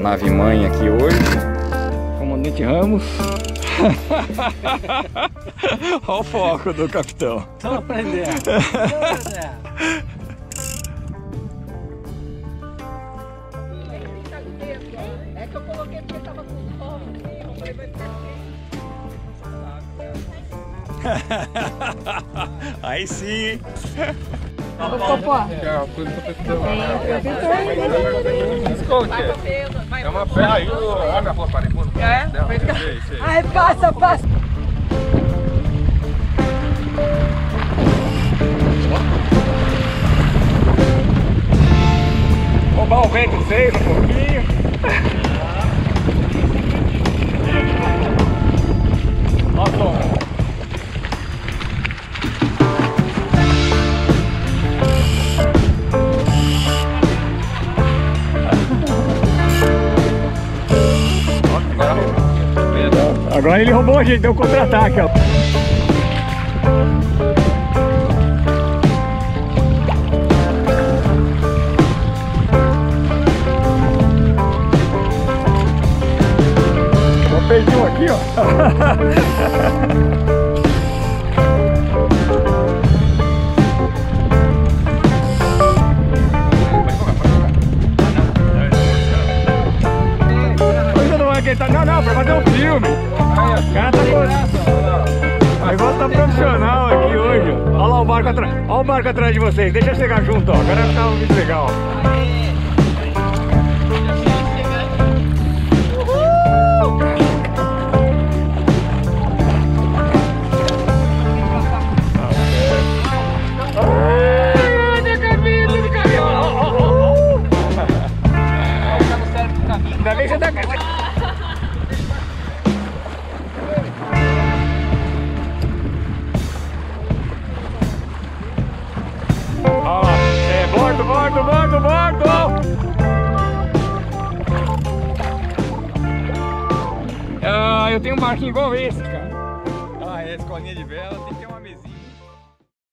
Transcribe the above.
nave mãe aqui hoje. Comandante Ramos. Olha o foco do capitão. Só aprender. É que eu coloquei porque tava com fome. Eu falei, vai ficar. Aí sim. Popó. É uma pedra aí, olha a flor paribuna. É? Ai, passa, passa. Roubar o vento 6 um pouquinho. Nossa. Agora ele roubou a gente, deu um contra-ataque, ó. Só perdeu aqui, ó. Não, pra fazer um filme. O cara tá com... O negócio tá profissional aqui hoje. Olha lá o barco atrás. Olha o barco atrás de vocês. Deixa eu chegar junto, ó. Agora vai ficar um vídeo legal. Ainda bem que você tá... Bordo! Ah, eu tenho um barquinho igual esse, cara. Ah, é a escolinha de vela.